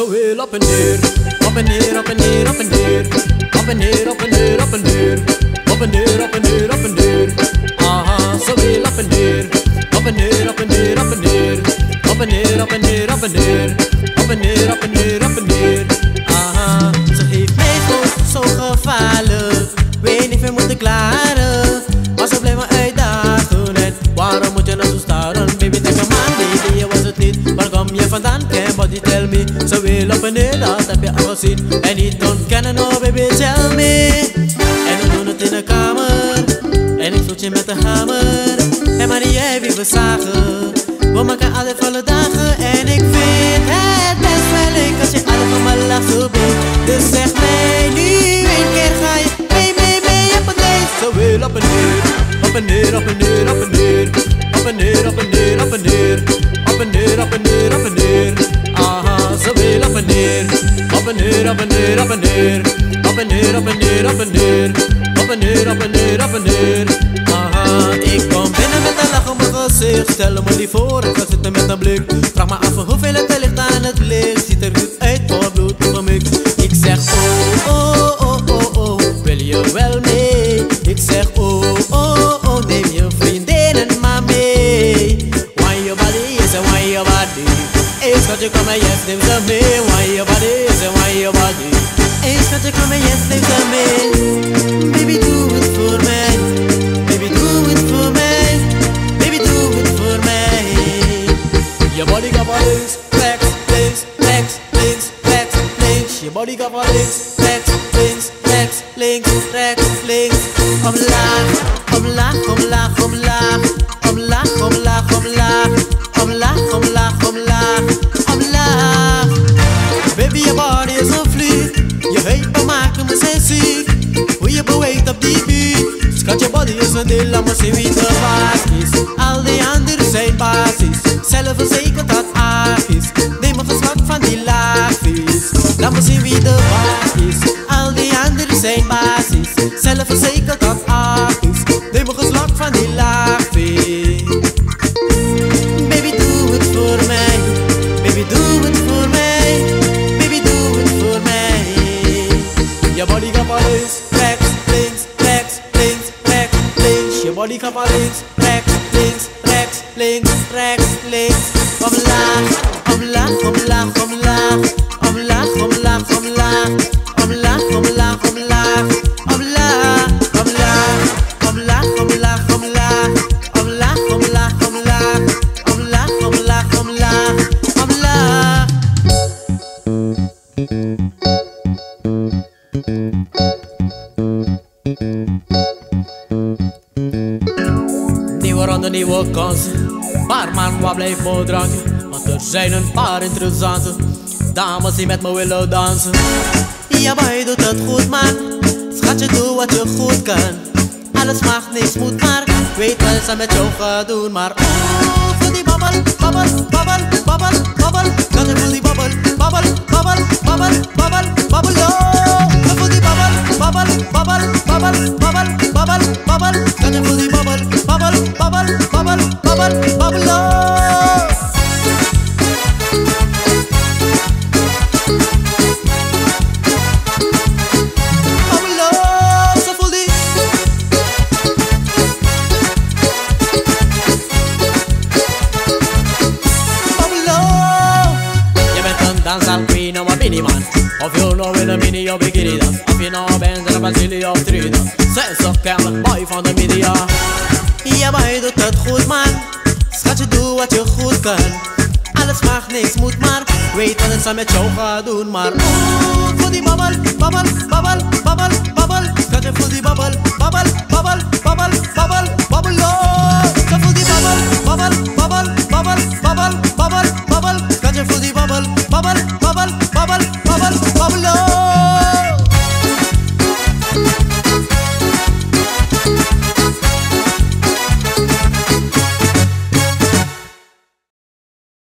Ze wil op en neer, op en neer, op en neer, op en neer. Op en neer, op en neer, op en neer. Op en neer, op en neer, op en neer. Aha, ze wil op en neer. Op en neer, op en neer, op en neer. Op en neer, op en neer, op en neer. Op en neer, op en neer, op en neer. Aha, ze heeft mij zo gevallen. Weet niet veel moeten klaren. Maar ze blijft me uitdagen. En waarom moet je nou zo staren? Baby, denk aan man, baby, je was het niet. Waar kom je vandaan? Can body tell me. Ze wil op en neer, dat heb je al gezien. En niet ontkennen, oh baby, tell me. En we doen het in de kamer. En ik stoot je met de hamer. En maar niet jij wie we zagen. We maken altijd volle dagen. En ik vind het best wel leuk als je altijd van me lacht zo bent. Dus zeg mij nu een keer ga je mee op het lijf. Ze wil op en neer, op en neer, op en neer, op en neer. Op en neer, op en neer, op en neer. Op en neer, op en neer, op en neer. Aha, ze wil op en neer. Op en neer, op en neer, op en neer. Op en neer, op en neer, op en neer. Op en neer, op en neer, op en neer. Aha, ik kom binnen met een lach op mijn gezicht. Stel me die voor, ik ga zitten met een blik. Vraag me af hoeveel het ligt aan het licht. Ziet er goed uit voor bloed gemixt. Ik zeg oh, wil je wel mee? Ik zeg oh, neem je vriendinnen maar mee. Why your body is a why your body. Hey schatje kom maar yes, neem ze mee. Why your body is a why your body. Hey schatje kom maar yes, neem ze mee. Baby doe het voor mij. Baby doe het voor mij. Baby doe het voor mij. Je body gaat van links, rechts, links, rechts, links, rechts, links. Je body gaat van links, rechts, links, rechts, links, rechts, links. Omlaag, omlaag, omlaag, omlaag. Omlaag, omlaag, omlaag. Omlaag, omlaag, omlaag. Omlaag. Baby, je body is een vlieg. Je heupen maken me zijn ziek. Hoe je beweegt op die beat. Schat, je body is een deel, laat me zien wie de baas is. Al die anderen zijn basis. Zelfverzekerd dat aard is. Neem een geslag van die laagjes. Laat me zien wie de baas is. Al die anderen zijn basis. Zelfverzekerd dat aard is. Neem een geslag van die laagjes. Baby doe het voor mij. Baby doe het voor mij. Baby doe het voor mij. Je body gaat van links, rechts, links, rechts, links, rechts, links. Je body gaat van links, rechts, links, rechts, links, rechts, links. Omlaag, omlaag, omlaag, omlaag. Omlaag, omlaag, omlaag. Omlaag, omlaag, omlaag. Omlaag, omlaag. Omlaag, omlaag, omlaag. Omlaag, omlaag, omlaag. Omlaag, omlaag, omlaag. Omlaag. Nieuwe ronde, nieuwe kansen. Paar man wat blijft me dranken. Want er zijn een paar interessante dames die met me willen dansen. Ja, boy doet het goed man. Schatje doe wat je goed kan. Alles mag, niks moet maar. Weet wel ze met jou gaat doen. Maar voor die babbel, babbel, babbel, babbel, babbel. Dat je voor die babbel, babbel, babbel, babbel, babbel, babbel. Voor die babbel, babbel, babbel, babbel, babbel, babbel, babbel. Dat je voor die babbel, babbel, babbel, babbel, babbel, babbel. Dansal queen of a mini man. Of you know in a mini or bikini dance. Of you know bands and a Brazilië of Trinidad. Zij is ook kelder, boy van de media. Ja, boy doet het goed man. Schatje doe wat je goed kan. Alles mag, niks moet maar. Weet wat het ze met jou gaat doen. Maar voor die babbel, babbel, babbel, babbel, babbel. Schatje voor die babbel, babbel,